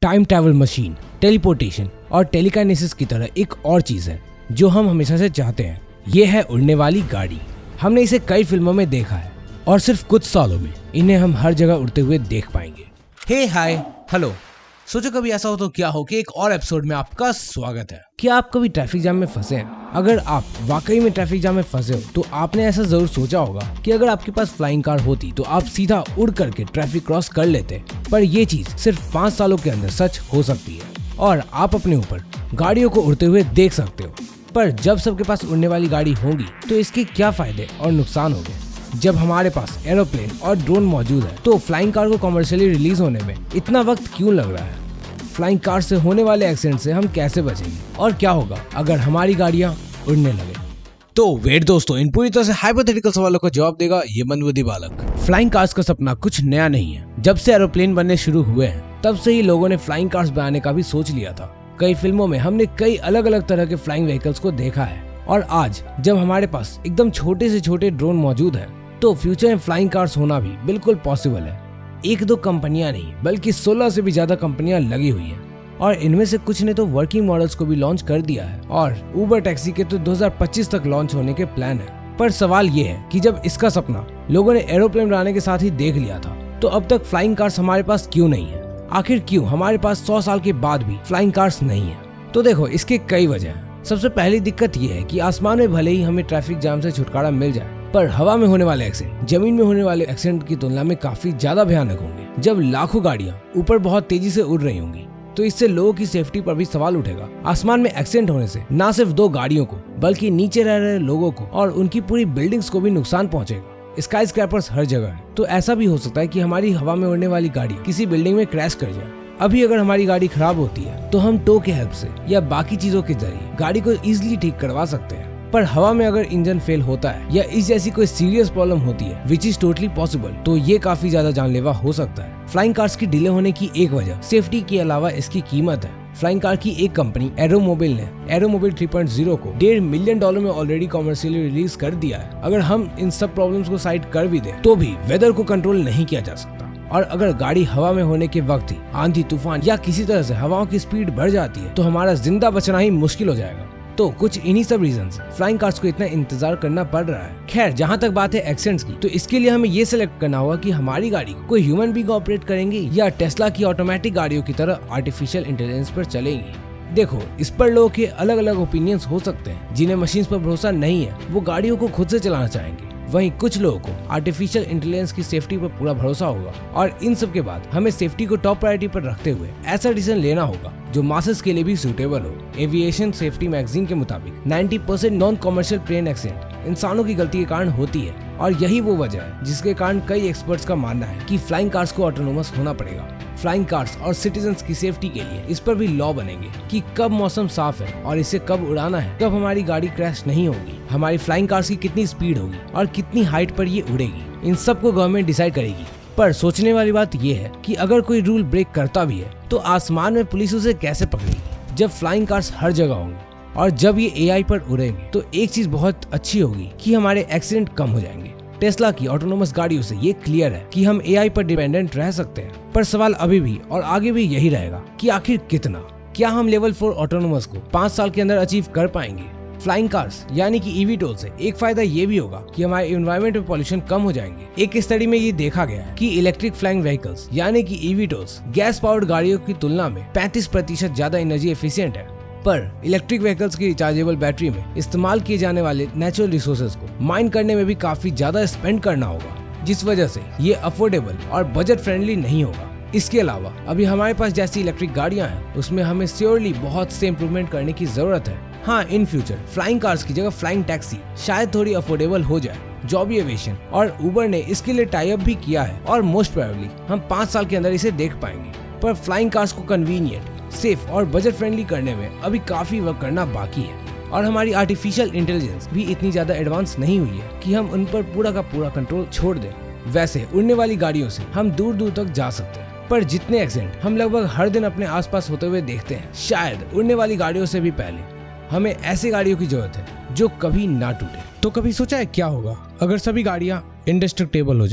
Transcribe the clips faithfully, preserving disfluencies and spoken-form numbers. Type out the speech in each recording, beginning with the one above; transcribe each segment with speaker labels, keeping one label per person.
Speaker 1: Time travel machine, teleportation और टेलीकाइनेसिस की तरह एक और चीज है जो हम हमेशा से चाहते हैं। ये है उड़ने वाली गाड़ी। हमने इसे कई फिल्मों में देखा है और सिर्फ कुछ सालों में इन्हें हम हर जगह उड़ते हुए देख पाएंगे। हे हाय हेलो, सोचो कभी ऐसा हो तो क्या हो कि एक और एपिसोड में आपका स्वागत है। क्या आप कभी ट्रैफिक जाम में फंसे हैं? अगर आप वाकई में ट्रैफिक जाम में फंसे हो तो आपने ऐसा जरूर सोचा होगा कि अगर आपके पास फ्लाइंग कार होती तो आप सीधा उड़ करके ट्रैफिक क्रॉस कर लेते। पर ये चीज सिर्फ पाँच सालों के अंदर सच हो सकती है और आप अपने ऊपर गाड़ियों को उड़ते हुए देख सकते हो। पर जब सबके पास उड़ने वाली गाड़ी होगी तो इसके क्या फायदे और नुकसान होंगे? जब हमारे पास एरोप्लेन और ड्रोन मौजूद है तो फ्लाइंग कार को कमर्शियली रिलीज होने में इतना वक्त क्यों लग रहा है? फ्लाइंग कार से होने वाले एक्सीडेंट से हम कैसे बचेंगे और क्या होगा अगर हमारी गाड़ियां उड़ने लगे? तो वेट दोस्तों, इन पूरी तरह से हाइपोथेटिकल सवालों का जवाब देगा ये मंदबुद्धि बालक। फ्लाइंग कार्स का सपना कुछ नया नहीं है। जब से एरोप्लेन बनने शुरू हुए हैं तब से ही लोगों ने फ्लाइंग कार्स बनाने का भी सोच लिया था। कई फिल्मों में हमने कई अलग अलग तरह के फ्लाइंग व्हीकल्स को देखा है और आज जब हमारे पास एकदम छोटे से छोटे ड्रोन मौजूद है तो फ्यूचर में फ्लाइंग कार्स होना भी बिल्कुल पॉसिबल है। एक दो कंपनियां नहीं बल्कि सोलह से भी ज्यादा कंपनियां लगी हुई हैं और इनमें से कुछ ने तो वर्किंग मॉडल्स को भी लॉन्च कर दिया है और उबर टैक्सी के तो दो हज़ार पच्चीस तक लॉन्च होने के प्लान है। पर सवाल ये है कि जब इसका सपना लोगों ने एरोप्लेन बनाने के साथ ही देख लिया था तो अब तक फ्लाइंग कार्स हमारे पास क्यों नहीं है? आखिर क्यों हमारे पास सौ साल के बाद भी फ्लाइंग कार्स नहीं है? तो देखो, इसके कई वजह हैं। सबसे पहली दिक्कत ये है कि आसमान में भले ही हमें ट्रैफिक जाम से छुटकारा मिल जाए पर हवा में होने वाले एक्सीडेंट जमीन में होने वाले एक्सीडेंट की तुलना में काफी ज्यादा भयानक होंगे। जब लाखों गाड़ियां ऊपर बहुत तेजी से उड़ रही होंगी तो इससे लोगों की सेफ्टी पर भी सवाल उठेगा। आसमान में एक्सीडेंट होने से न सिर्फ दो गाड़ियों को बल्कि नीचे रह रहे लोगों को और उनकी पूरी बिल्डिंग्स को भी नुकसान पहुंचेगा। स्काई स्क्रैपर्स हर जगह है तो ऐसा भी हो सकता है कि हमारी हवा में उड़ने वाली गाड़ी किसी बिल्डिंग में क्रैश कर जाए। अभी अगर हमारी गाड़ी खराब होती है तो हम टो के हेल्प से या बाकी चीजों के जरिए गाड़ी को इजीली ठीक करवा सकते हैं। पर हवा में अगर इंजन फेल होता है या इस जैसी कोई सीरियस प्रॉब्लम होती है विच इज टोटली पॉसिबल तो ये काफी ज्यादा जानलेवा हो सकता है। फ्लाइंग कार्स की डिले होने की एक वजह सेफ्टी के अलावा इसकी कीमत है। फ्लाइंग कार की एक कंपनी एरोमोबिल ने एरोमोबिल थ्री पॉइंट ज़ीरो को डेढ़ मिलियन डॉलर में ऑलरेडी कमर्शियली रिलीज कर दिया है। अगर हम इन सब प्रॉब्लम्स को साइड कर भी दें तो भी वेदर को कंट्रोल नहीं किया जा सकता और अगर गाड़ी हवा में होने के वक्त ही आंधी तूफान या किसी तरह से हवाओं की स्पीड बढ़ जाती है तो हमारा जिंदा बचना ही मुश्किल हो जाएगा। तो कुछ इन्हीं सब रीजंस फ्लाइंग कार्स को इतना इंतजार करना पड़ रहा है। खैर, जहाँ तक बात है एक्सीडेंट्स की तो इसके लिए हमें ये सिलेक्ट करना होगा कि हमारी गाड़ी को कोई ह्यूमन बीइंग ऑपरेट करेंगे या टेस्ला की ऑटोमेटिक गाड़ियों की तरह आर्टिफिशियल इंटेलिजेंस पर चलेंगी। देखो, इस पर लोगों के अलग अलग ओपिनियंस हो सकते हैं। जिन्हें मशीन्स पर भरोसा नहीं है वो गाड़ियों को खुद से चलाना चाहेंगे, वहीं कुछ लोगों को आर्टिफिशियल इंटेलिजेंस की सेफ्टी पर पूरा भरोसा होगा। और इन सब के बाद हमें सेफ्टी को टॉप प्रायोरिटी पर रखते हुए ऐसा डिसीजन लेना होगा जो मासेस के लिए भी सूटेबल हो। एविएशन सेफ्टी मैगजीन के मुताबिक नब्बे percent non commercial plane accident इंसानों की गलती के कारण होती है और यही वो वजह है जिसके कारण कई एक्सपर्ट्स का मानना है कि फ्लाइंग कार्स को ऑटोनोमस होना पड़ेगा। फ्लाइंग कार्स और सिटीजन्स की सेफ्टी के लिए इस पर भी लॉ बनेंगे कि कब मौसम साफ है और इसे कब उड़ाना है, कब हमारी गाड़ी क्रैश नहीं होगी, हमारी फ्लाइंग कार्स की कितनी स्पीड होगी और कितनी हाइट पर ये उड़ेगी। इन सब को गवर्नमेंट डिसाइड करेगी। पर सोचने वाली बात ये है कि अगर कोई रूल ब्रेक करता भी है तो आसमान में पुलिस उसे कैसे पकड़ेगी जब फ्लाइंग कार्स हर जगह होंगी। और जब ये ए आई पर उड़ेंगे तो एक चीज बहुत अच्छी होगी कि हमारे एक्सीडेंट कम हो जाएंगे। टेस्ला की ऑटोनोमस गाड़ियों से ये क्लियर है कि हम ए आई पर डिपेंडेंट रह सकते हैं। पर सवाल अभी भी और आगे भी यही रहेगा कि आखिर कितना? क्या हम लेवल फोर ऑटोनोमस को पाँच साल के अंदर अचीव कर पाएंगे? फ्लाइंग कार्स यानी कि ईवीटोल से एक फायदा ये भी होगा कि हमारे एनवायरनमेंट में पॉल्यूशन कम हो जाएंगे। एक स्टडी में ये देखा गया है कि इलेक्ट्रिक फ्लाइंग व्हीकल्स यानी कि ईवीटोल्स गैस पावर्ड गाड़ियों की तुलना में पैंतीस प्रतिशत ज्यादा एनर्जी एफिशिएंट है। पर इलेक्ट्रिक व्हीकल्स की रिचार्जेबल बैटरी में इस्तेमाल किए जाने वाले नेचुरल रिसोर्सेज को माइन करने में भी काफी ज्यादा स्पेंड करना होगा, जिस वजह से ये अफोर्डेबल और बजट फ्रेंडली नहीं होगा। इसके अलावा अभी हमारे पास जैसी इलेक्ट्रिक गाड़ियां हैं उसमें हमें श्योरली बहुत से इम्प्रूवमेंट करने की जरूरत है। हाँ, इन फ्यूचर फ्लाइंग कार्स की जगह फ्लाइंग टैक्सी शायद थोड़ी अफोर्डेबल हो जाए। जॉबी एविएशन और उबर ने इसके लिए टाई अप भी किया है और मोस्ट प्रोबेबली हम पाँच साल के अंदर इसे देख पाएंगे। पर फ्लाइंग कार्स को कन्वीनियंट, सेफ और बजट फ्रेंडली करने में अभी काफी वर्क करना बाकी है और हमारी आर्टिफिशियल इंटेलिजेंस भी इतनी ज्यादा एडवांस नहीं हुई है कि हम उन पर पूरा का पूरा कंट्रोल छोड़ दें। वैसे उड़ने वाली गाड़ियों से हम दूर दूर तक जा सकते हैं पर जितने एक्सीडेंट हम लगभग हर दिन अपने आसपास होते हुए देखते हैं, शायद उड़ने वाली गाड़ियों से भी पहले हमें ऐसी गाड़ियों की जरूरत है जो कभी ना टूटे। तो कभी सोचा है क्या होगा अगर सभी गाड़ियां इंडेस्ट्रक्टेबल हो जाए?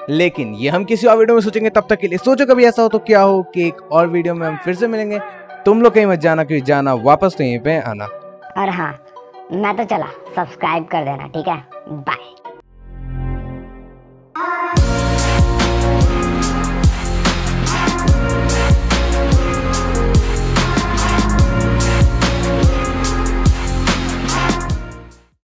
Speaker 1: लेकिन ये हम किसी और वीडियो में सोचेंगे। तब तक के लिए सोचो कभी ऐसा हो तो क्या हो कि एक और वीडियो में हम फिर से मिलेंगे। तुम लोग कहीं मत जाना, क्योंकि जाना वापस तो यहीं पे आना।
Speaker 2: और हाँ, मैं तो चला, सब्सक्राइब कर देना, ठीक है? बाय।